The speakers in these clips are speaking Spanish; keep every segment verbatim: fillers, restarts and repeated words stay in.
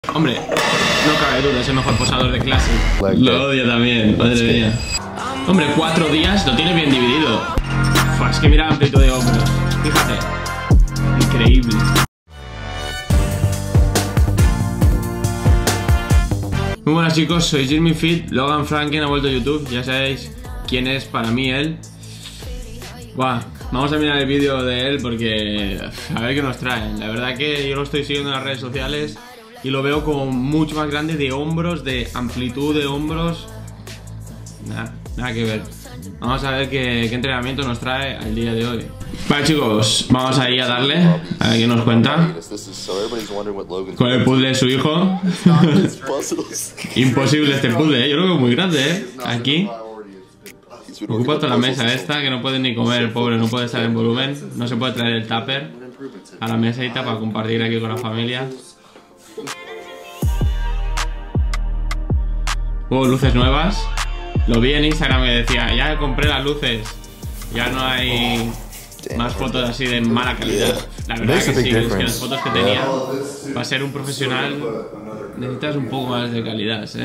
Hombre, no cabe duda, es el mejor posador de clase. Lo odio también, madre mía. Hombre, cuatro días lo tiene bien dividido. Uf, es que mira la amplitud de hombros. Fíjate. Increíble. Muy buenas chicos, soy Jimmy Fit. Logan Franklin ha vuelto a YouTube. Ya sabéis quién es para mí él. Buah, vamos a mirar el vídeo de él porque a ver qué nos traen. La verdad que yo lo estoy siguiendo en las redes sociales y lo veo como mucho más grande de hombros, de amplitud de hombros. Nada, nada que ver. Vamos a ver qué, qué entrenamiento nos trae al día de hoy. Vale chicos, vamos ahí a darle, a ver qué nos cuenta. Con el puzzle de su hijo. Imposible este puzzle, ¿eh? Yo lo veo muy grande, ¿eh? Aquí. Ocupa toda la mesa esta, que no puede ni comer, el pobre, no puede estar en volumen. No se puede traer el tupper a la mesita para compartir aquí con la familia. Hubo luces nuevas. Lo vi en Instagram que decía, ya compré las luces. Ya no hay más fotos así de mala calidad. La verdad que sí, es que las fotos que tenía, para ser un profesional, necesitas un poco más de calidad, ¿eh?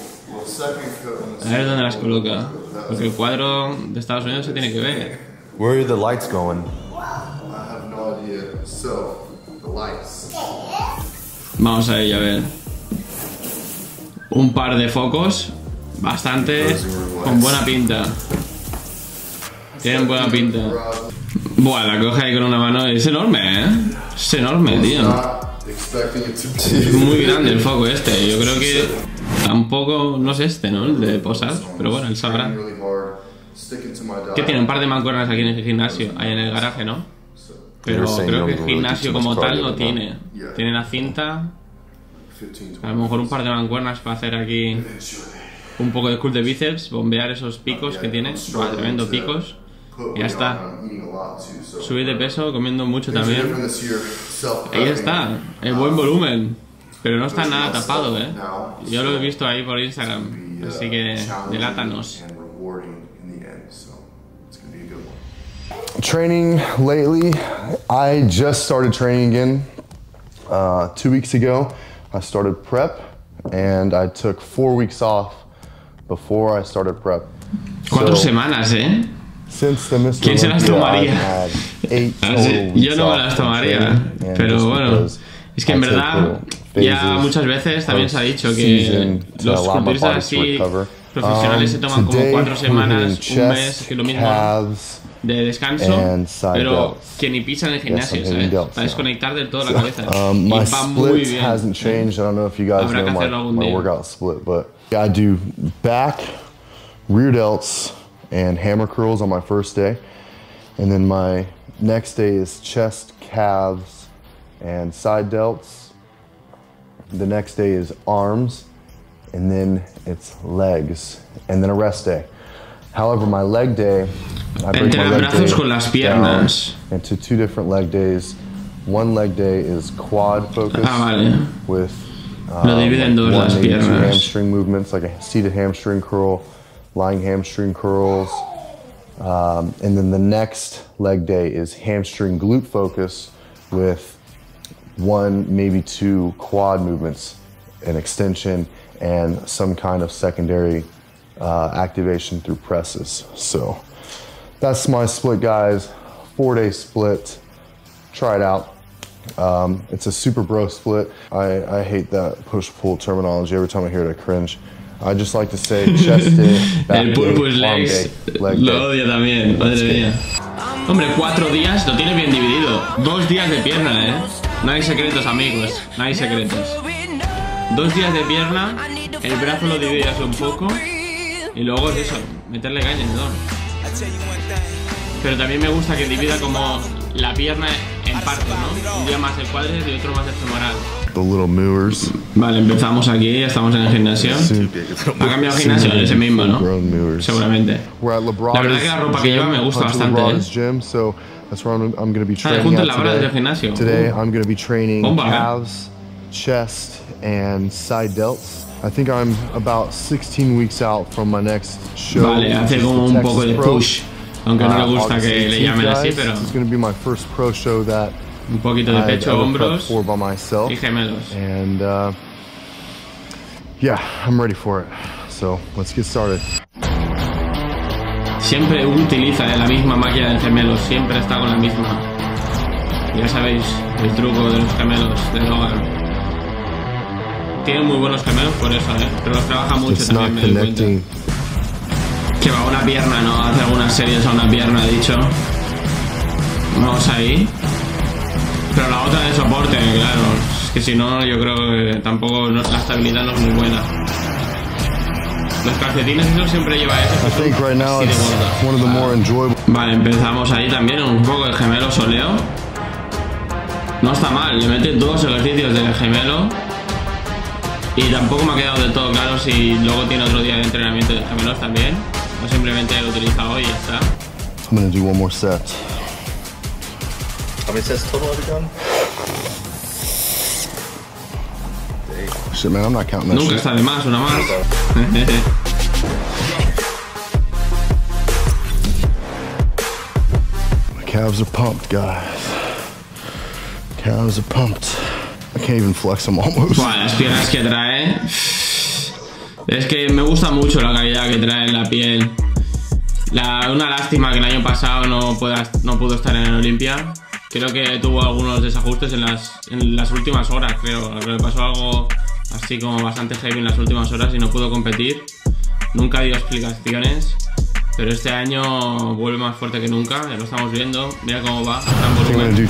A ver dónde las coloca. Porque el cuadro de Estados Unidos se tiene que ver. Where are the lights going? Vamos a ir a ver. Un par de focos. Bastante. Con buena pinta. Tienen buena pinta. Buah, la coge ahí con una mano. Es enorme, ¿eh? Es enorme, tío. Es muy grande el foco este. Yo creo que tampoco, no es este, ¿no? El de posar. Pero bueno, él sabrá. Que tiene un par de mancuernas aquí en el gimnasio. Ahí en el garaje, ¿no? Pero creo que el gimnasio como tal no tiene. Tiene la cinta. A lo mejor un par de mancuernas para hacer aquí un poco de curl de bíceps. Bombear esos picos que tiene. Buah, tremendo picos. Y ya está. Subir de peso comiendo mucho también. Ahí está, el buen volumen. Pero no está nada tapado, eh. Yo lo he visto ahí por Instagram. Así que delátanos. Training lately, I just started training again. Uh, two weeks ago, I started prep, and I took four weeks off before I started prep. Cuatro so, semanas, eh. Since the Mister ¿Quién se las tomaría? Así, yo no me las tomaría, pero bueno, es que en verdad ya muchas veces también se ha dicho que los culturistas así profesionales se toman como cuatro semanas, un mes, que lo mismo de descanso, pero que ni pisan el gimnasio, ¿sabes? Para desconectar del todo la cabeza. Y va muy bien. Habrá que hacerlo algún día. I do back, rear delts, and hammer curls on my first day, and then my next day is chest, calves, and side delts. The next day is arms, and then it's legs, and then a rest day. However, my leg day, I break my leg day con las piernas down into two different leg days. One leg day is quad focused ah, vale. with um, Lo dividen dos las piernas. hamstring movements, like a seated hamstring curl, lying hamstring curls, um, and then the next leg day is hamstring glute focus with one, maybe two quad movements, an extension, and some kind of secondary uh, activation through presses. So that's my split, guys. Four day split. Try it out. Um, it's a super bro split. I, I hate that push-pull terminology. Every time I hear it, I cringe. I just like to say chest day, back el purpose legs, day, leg lo odio también, madre mía. Hombre, cuatro días lo tiene bien dividido. Dos días de pierna, eh. No hay secretos, amigos. No hay secretos. Dos días de pierna, el brazo lo divides un poco y luego es eso, meterle caña, ¿no? Pero también me gusta que divida como la pierna en partes, ¿no? Un día más el cuádriceps y otro más el femoral. The little movers. Vale, empezamos aquí, ya estamos en el gimnasio. Ha cambiado el gimnasio, es el mismo, ¿no? Seguramente. La verdad que la ropa que lleva me gusta bastante, ¿eh? That's where I'm, I'm going to be training ah, at today. Gimnasio. Today I'm going to be training Bomba, calves, eh? chest, and side delts. I think I'm about sixteen weeks out from my next show. Vale, hace como un poco de push, aunque no le gusta que le llamen así, pero it's going to be my first pro show that un poquito de pecho, hombros y gemelos. And uh, yeah, I'm ready for it. So let's get started. Siempre utiliza la misma máquina de gemelos, siempre está con la misma. Ya sabéis el truco de los gemelos de Logan. Tiene muy buenos gemelos por eso, ¿eh? Pero los trabaja mucho It's también, not me doy cuenta. connecting. Que va a una pierna, ¿no? Hace algunas series a una pierna, ha dicho. Vamos ahí. Pero la otra de soporte, claro. Es que si no, yo creo que tampoco no, la estabilidad no es muy buena. Los calcetines eso siempre lleva eso. I think right now it's one of the more enjoyable. Vale, empezamos ahí también un poco de gemelo soleo. No está mal, le mete dos ejercicios de gemelo. Y tampoco me ha quedado del todo claro si luego tiene otro día de entrenamiento de gemelos también. O simplemente lo utiliza hoy y ya está. I'm gonna do one more set. How many sets total have you done? Shit, man, I'm not counting that Nunca shit. está de más, una más. My calves are pumped, guys. Calves are pumped. I can't even flex them almost. Bueno, las piernas que trae. Es que me gusta mucho la calidad que trae en la piel. La, una lástima que el año pasado no, pueda, no pudo estar en el Olympia. Creo que tuvo algunos desajustes en las, en las últimas horas, creo. Le pasó algo así como bastante heavy en las últimas horas y no pudo competir. Nunca dio explicaciones. Pero este año vuelve más fuerte que nunca, ya lo estamos viendo. Mira cómo va, está en volumen.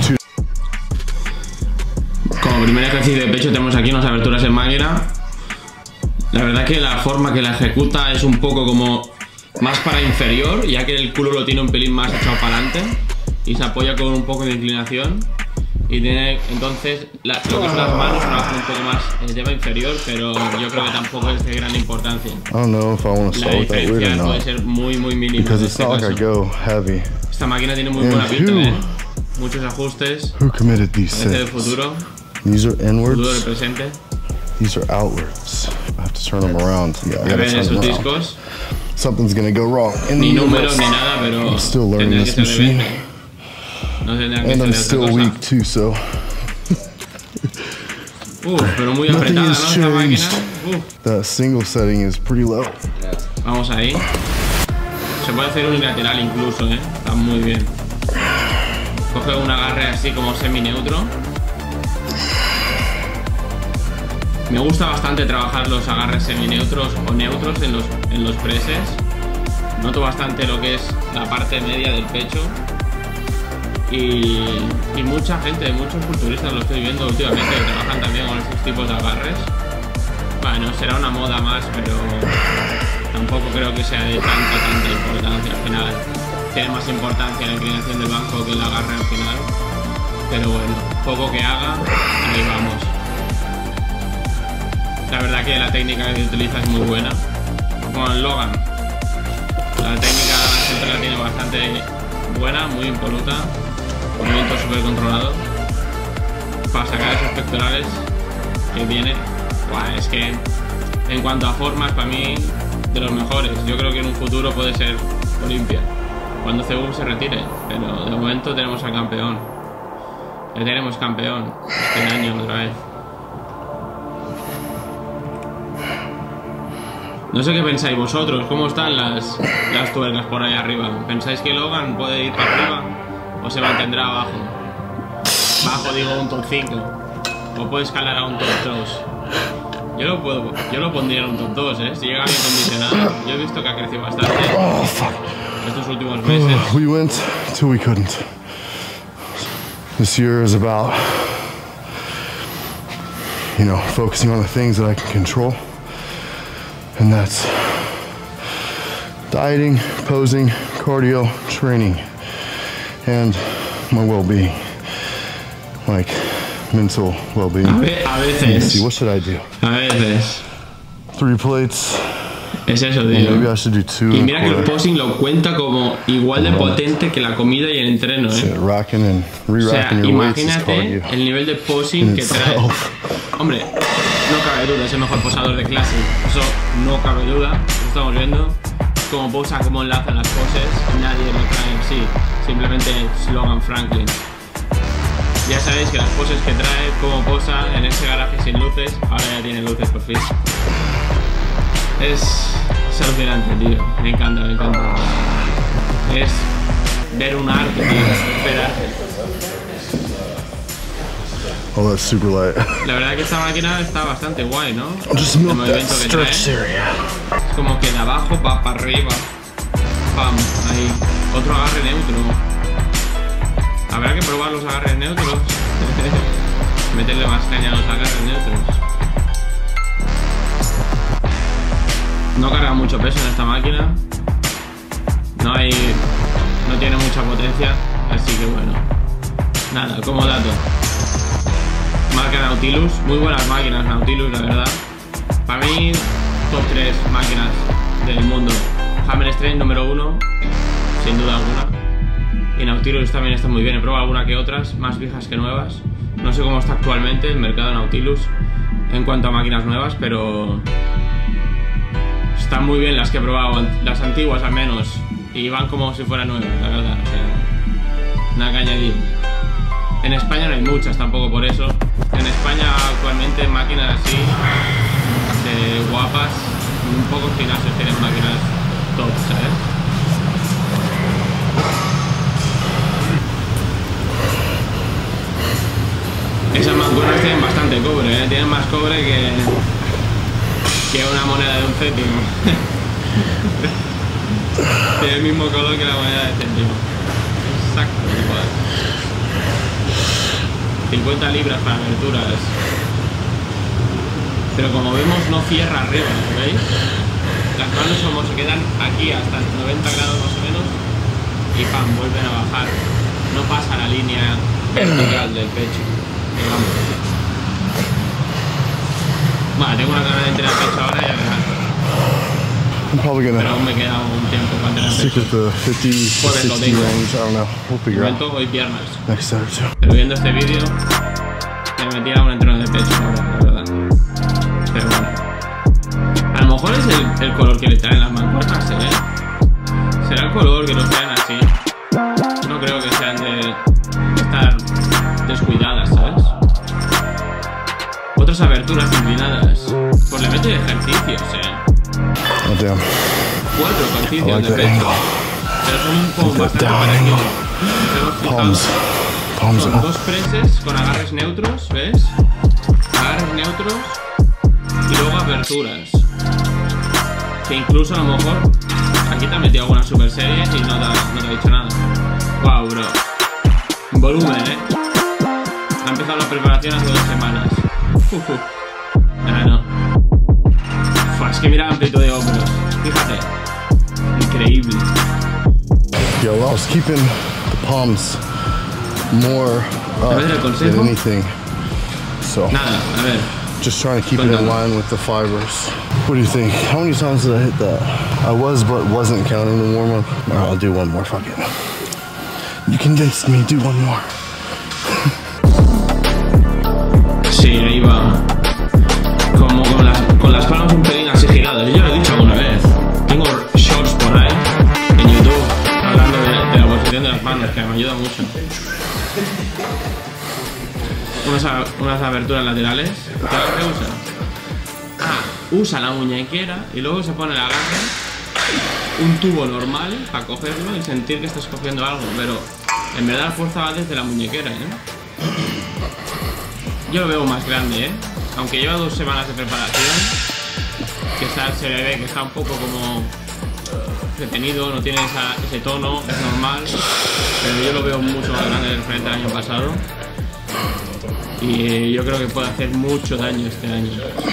Como primer ejercicio de pecho tenemos aquí unas aberturas en máquina. La verdad que la forma que la ejecuta es un poco como más para inferior, ya que el culo lo tiene un pelín más echado para adelante y se apoya con un poco de inclinación. Y tiene entonces la, lo que son las manos trabaja un poco más en el tema inferior, pero yo creo que tampoco es de gran importancia. I don't know if I want to La start with that weird or diferencia puede not. ser muy muy mínima. Because En it's este not like I caso. go heavy. Esta máquina tiene muy And buena pinta, who- ¿eh? Muchos ajustes. Who committed these Parece del sets? futuro, These are futuro del inwards. presente. These are outwards. I have to turn them around. Yeah, I A gotta ver turn esos them around. discos. Something's gonna go wrong. In Ni the números universe. ni nada, pero I'm still learning tendría que this ser de machine. veinte. No tendría que And ser I'm de otra still cosa. weak too, so Uf, pero muy nothing apretada, ¿no? has Esta máquina. changed. Uf, That single setting is pretty low. vamos ahí. Se puede hacer unilateral incluso, ¿eh? Está muy bien. Coge un agarre así como semi-neutro. Me gusta bastante trabajar los agarres semi-neutros o neutros en los, en los presses. Noto bastante lo que es la parte media del pecho. Y, y mucha gente, muchos culturistas lo estoy viendo últimamente que trabajan también con estos tipos de agarres. Bueno, será una moda más, pero tampoco creo que sea de tanta, tanta importancia al final. Tiene más importancia la inclinación del banco que el agarre al final. Pero bueno, poco que haga, ahí vamos. La verdad que la técnica que utiliza es muy buena. Como el Logan. La técnica siempre la tiene bastante buena, muy impoluta. Movimiento súper controlado. Para sacar esos pectorales que viene. Buah, es que en cuanto a formas, para mí, de los mejores. Yo creo que en un futuro puede ser Olimpia. Cuando C U se retire. Pero de momento tenemos al campeón. Ya tenemos campeón este año otra vez. No sé qué pensáis vosotros, ¿cómo están las, las tuercas por ahí arriba? ¿Pensáis que Logan puede ir para arriba o se mantendrá abajo? Bajo digo un top cinco. O puede escalar a un top dos. Yo lo puedo, yo lo pondría en un top dos, ¿eh? Si llega bien condicionado. Yo he visto que ha crecido bastante Oh, fuck. estos últimos meses. We went till we couldn't. This year is about, you know, focusing on the things that I can control. And that's dieting, posing, cardio, training, and my well-being, like mental well-being. A, ve- a Let's see, veces, what should I do? a veces. Three plates. Es eso, Well, maybe I tío. should do two. Y and mira que el quarter. posing lo cuenta como igual de potente que la comida y el entreno, ¿eh? Shit, racking and O sea, re-racking your weights is imagínate cardio. el nivel de posing in que trae. itself. Hombre, no cabe duda, es el mejor posador de clase. Eso no cabe duda, lo estamos viendo. Cómo posa, cómo enlazan las poses, nadie lo trae así. Simplemente Logan Franklin. Ya sabéis que las poses que trae, cómo posa en ese garaje sin luces, ahora ya tiene luces por fin. Es, es alucinante, tío. Me encanta, me encanta. Es ver un arte, tío. Ver arte. Oh, that's super light. La verdad que esta máquina está bastante guay, ¿no? Just El milk that movimiento que trae. stretch area. Es como que de abajo va para arriba. Pam, ahí. Otro agarre neutro. Habrá que probar los agarres neutros. Meterle más caña a los agarres neutros. No carga mucho peso en esta máquina. No hay. No tiene mucha potencia. Así que bueno. Nada, como dato. Marca Nautilus. Muy buenas máquinas Nautilus, la verdad. Para mí, top tres máquinas del mundo. Hammerstrength número uno, sin duda alguna. Y Nautilus también está muy bien. He probado alguna que otras, más viejas que nuevas. No sé cómo está actualmente el mercado Nautilus en cuanto a máquinas nuevas, pero están muy bien las que he probado, las antiguas al menos, y van como si fueran nuevas, la verdad. O sea, nada que añadir. En España no hay muchas tampoco por eso. En España actualmente máquinas así de guapas, un pocos gimnasios tienen máquinas top, ¿sabes? Esas mancuernas tienen bastante cobre, ¿eh? Tienen más cobre que, que una moneda de un céntimo. Tiene el mismo color que la moneda de céntimo. Exacto, igual. cincuenta libras para aberturas. Pero como vemos no cierra arriba, ¿veis? Las manos como se quedan aquí hasta noventa grados más o menos y pam, vuelven a bajar. No pasa la línea vertical del pecho, digamos. Bueno, tengo una gana de entrenar pecho ahora y ya verás. I'm probably gonna Pero aún me queda un tiempo para entrenar stick pecho. with the fifty, sixty range. I don't know. We'll figure out Momento, hoy piernas. next set or two. Pero viendo este vídeo me metí a un entreno de pecho ahora, la verdad. Pero bueno. A lo mejor es el, el color que le traen las mancuernas, ¿eh? Será el color que los traen así. No creo que sean de estar descuidadas, ¿sabes? Otras aberturas inclinadas. Pues le meto ejercicios, ¿eh? Oh, damn. Cuatro ejercicios I like de that pecho. angle. Pero son como Like that bastante down parecidos. angle. Hemos fijado. Palms. Palms Son up. dos preses con agarres neutros, ¿ves? Agarres neutros y luego aperturas. Que incluso a lo mejor aquí te han metido alguna super serie y no te, no te ha dicho nada. Wow, bro. Volumen, ¿eh? Ha empezado la preparación hace dos semanas. Uh, uh. Ah, no. Uf, es que mira la amplitud de hombros. Fíjate. Increíble. Yo, I was keeping the palms more up A ver, el consejo. than anything. So, Nada, a ver. just trying to keep it in Cuéntame. line with the fibers. What do you think? How many times did I hit that? I was, but wasn't counting the warm up. All right, I'll do one more. Fuck it. You convinced me. Do one more. Sí, ahí va. Como con las, con las palmas un pelín así giradas. Yo lo he dicho alguna vez. Tengo shorts por ahí en YouTube hablando de, de la posición de las manos, que me ayuda mucho. Unas, a- unas aberturas laterales. ¿Sabes qué usa? Ah, usa la muñequera y luego se pone el agarre, un tubo normal para cogerlo y sentir que estás cogiendo algo, pero en verdad la fuerza va desde la muñequera, ¿eh? Yo lo veo más grande, ¿eh? Aunque lleva dos semanas de preparación, que está, se le ve que está un poco como retenido, no tiene esa- ese tono, es normal, pero yo lo veo mucho más grande frente al año pasado y yo creo que puede hacer mucho daño este año.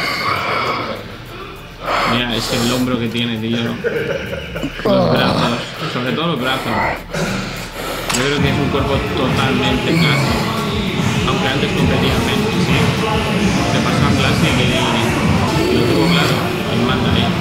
Mira, es que el hombro que tiene, tío, los brazos, sobre todo los brazos. Yo creo que es un cuerpo totalmente clásico, aunque antes competía menos, sí. Se pasó a Classic y, y lo tuvo claro, el manda ahí.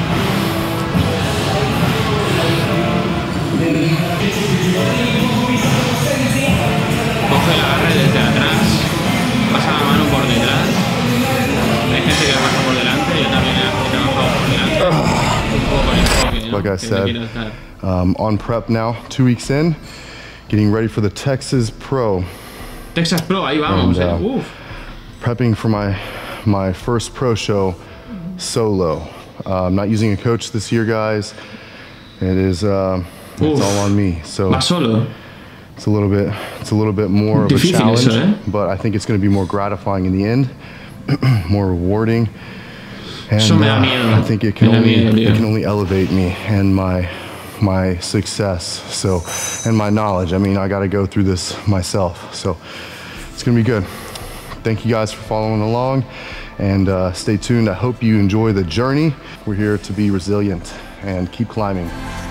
Coge el agarre desde atrás, pasa la mano por detrás. Hay gente que la pasa por delante, yo también he trabajado por delante. Un poco el enfoque, ¿no? Like I Que said, quiero estar. Um, on prep now, two weeks in, getting ready for the Texas Pro. Texas Pro, ahí vamos. And, eh. uh, Uf. Prepping for my my first pro show solo. Uh, I'm not using a coach this year, guys. It is uh, it's all on me. So va solo. it's a little bit it's a little bit more of a Difícil challenge, eso, eh? but I think it's going to be more gratifying in the end, more rewarding. And Eso me da uh, miedo. I think it can Me da only miedo, tío. it can only elevate me and my my success. So and my knowledge. I mean, I got to go through this myself. So it's going to be good. Thank you guys for following along, and uh, stay tuned. I hope you enjoy the journey. We're here to be resilient and keep climbing.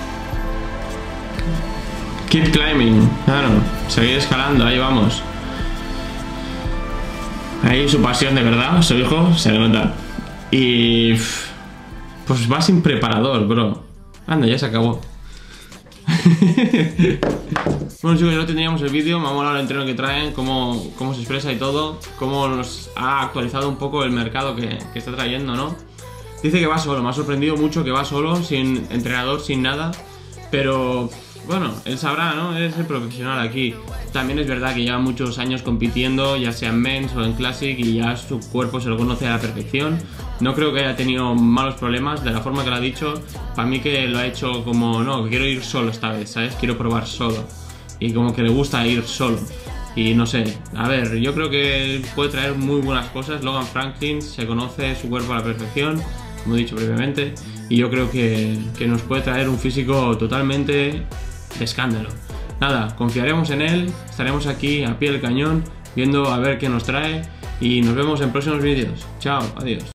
Keep climbing, claro, seguir escalando, ahí vamos. Ahí su pasión de verdad, su hijo, se le nota. Y pues va sin preparador, bro. Anda, ya se acabó. Bueno, chicos, ya lo tendríamos el vídeo. Me ha molado el entreno que traen, cómo, cómo se expresa y todo, cómo nos ha actualizado un poco el mercado que, que está trayendo, ¿no? Dice que va solo, me ha sorprendido mucho que va solo, sin entrenador, sin nada. Pero bueno, él sabrá, ¿no? Es el profesional aquí. También es verdad que lleva muchos años compitiendo, ya sea en Men's o en Classic, y ya su cuerpo se lo conoce a la perfección. No creo que haya tenido malos problemas, de la forma que lo ha dicho. Para mí que lo ha hecho como, no, que quiero ir solo esta vez, ¿sabes? Quiero probar solo. Y como que le gusta ir solo. Y no sé, a ver, yo creo que puede traer muy buenas cosas. Logan Franklin se conoce su cuerpo a la perfección, como he dicho previamente. Y yo creo que, que nos puede traer un físico totalmente de escándalo. Nada, confiaremos en él, estaremos aquí a pie del cañón, viendo a ver qué nos trae. Y nos vemos en próximos vídeos. Chao, adiós.